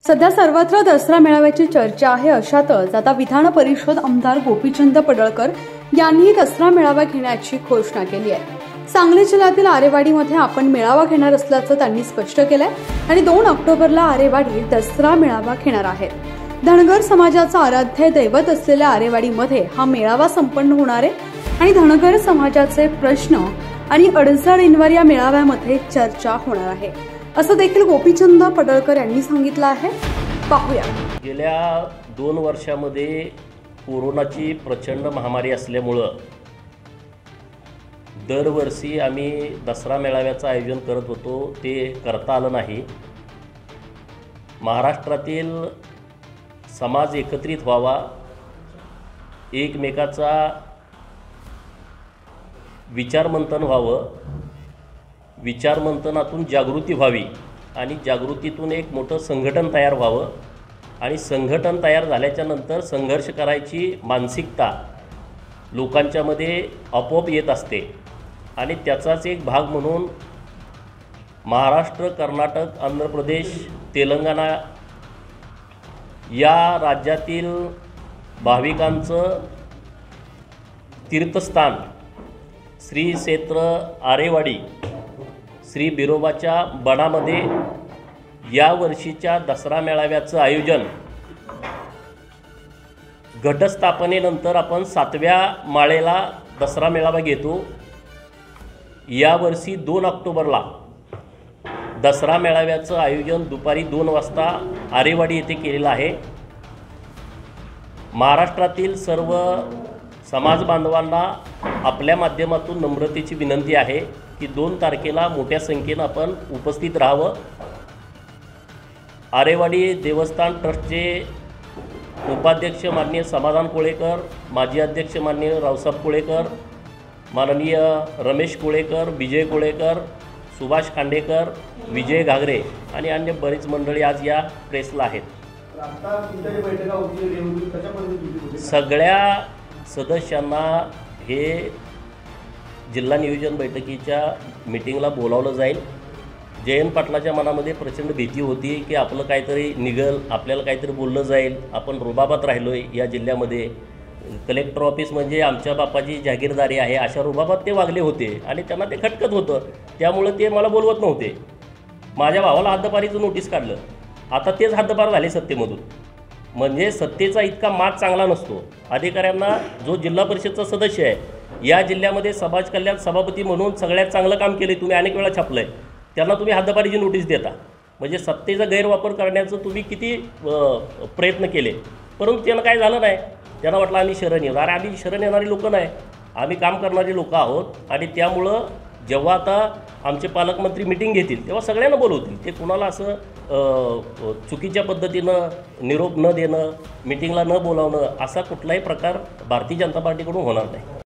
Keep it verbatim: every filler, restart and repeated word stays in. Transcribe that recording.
सध्या सर्वत्र दसरा मेळाव्याची चर्चा आहे। अशातच आता विधान परिषद आमदार गोपीचंद पडळकर यांनी दसरा मेळावा घेण्याची घोषणा केली आहे। सांगली जिल्ह्यातील आरेवाडीमध्ये आपण मेळावा घेणार असल्याचं त्यांनी स्पष्ट केलंय आणि दोन ऑक्टोबरला आरेवाडीत दसरा मेळावा घेणार आहेत। धनगर समाजाचं आराध्य दैवत असलेल्या आरेवाडीमध्ये हा मेळावा संपन्न होणार आहे आणि धनगर समाजाचे प्रश्न आणि अडचणींवर या मेळाव्यामध्ये चर्चा होणार आहे, असं देखील गोपीचंद पडळकर यांनी सांगितलं आहे। पाहूया। गेल्या दोन वर्षांमध्ये कोरोनाची प्रचंड महामारी असल्यामुळं दरवर्षी आम्ही दसरा मेळाव्याचं आयोजन करत होतो, ते करता आलं नाही। महाराष्ट्रातील समाज एकत्रित व्हावा, एकमेकाचा विचारमंथन व्हावं, विचारमंथनातून जागृती व्हावी आणि जागृतीतून एक मोठं संघटन तयार व्हावं आणि संघटन तयार झाल्याच्या नंतर संघर्ष करायची मानसिकता लोकांच्यामध्ये आपोआप येत असते आणि त्याचाच एक भाग म्हणून महाराष्ट्र, कर्नाटक, आंध्र प्रदेश, तेलंगणा या राज्यातील भाविकांचं तीर्थस्थान श्री क्षेत्र आरेवाडी श्री बिरोबाच्या बनामध्ये या वर्षीच्या दसरा मेळाव्याचं आयोजन घटस्थापनेनंतर आपण सातव्या माळेला दसरा मेळावा घेतो। यावर्षी दोन ऑक्टोबरला दसरा मेळाव्याचं आयोजन दुपारी दोन वाजता आरेवाडी येथे केलेलं आहे। महाराष्ट्रातील सर्व समाज बांधवांना आपल्या माध्यमातून नम्रतेची विनंती आहे की दोन तारखेला मोठ्या संख्येनं आपण उपस्थित राहावं। आरेवाडी देवस्थान ट्रस्टचे उपाध्यक्ष माननीय समाधान कोळेकर, माजी अध्यक्ष माननीय रावसाहेब कोळेकर, माननीय रमेश कोळेकर, विजय कोळेकर, सुभाष खांडेकर, विजय घागरे आणि अन्य बरीच मंडळी आज या प्रेसला आहेत। सगळ्या सदस्यांना हे जिल्हा नियोजन बैठकीच्या मीटिंगला बोलावलं जाईल। जयंत पाटलाच्या मनामध्ये प्रचंड भीती होती की आपलं काहीतरी निघल, आपल्याला काहीतरी बोललं जाईल, आपण रुबाबात राहिलो आहे या जिल्ह्यामध्ये, कलेक्टर ऑफिस म्हणजे आमच्या बापाची जागीरदारी आहे अशा रुबाबात ते वागले होते आणि त्यांना ते खटकत होतं, त्यामुळं ते मला बोलवत नव्हते। माझ्या भावाला हद्दपारीचं नोटीस काढलं, आता तेच हद्दपार झाले सत्तेमधून। म्हणजे सत्तेचा इतका माग चांगला नसतो। अधिकाऱ्यांना जो जिल्हा परिषदचा सदस्य आहे या जिल्ह्यामध्ये समाज कल्याण सभापती म्हणून सगळ्यात चांगलं काम केले, तुम्ही अनेक वेळा छापलं आहे, त्यांना तुम्ही हद्दपारीची नोटीस देता, म्हणजे सत्तेचा गैरवापर करण्याचं तुम्ही किती प्रयत्न केले, परंतु त्यांना काय झालं नाही। त्यांना वाटलं आम्ही शरण येऊ, अरे आम्ही शरण येणारी लोक नाही, आम्ही काम करणारी लोक आहोत। आणि त्यामुळं जेव्हा आता आमचे पालकमंत्री मिटिंग घेतील तेव्हा सगळ्यांना बोलवतील, ते कुणाला असं चुकीच्या पद्धतीनं निरोप न देणं, मिटिंगला न बोलावणं असा कुठलाही प्रकार भारतीय जनता पार्टीकडून होणार नाही।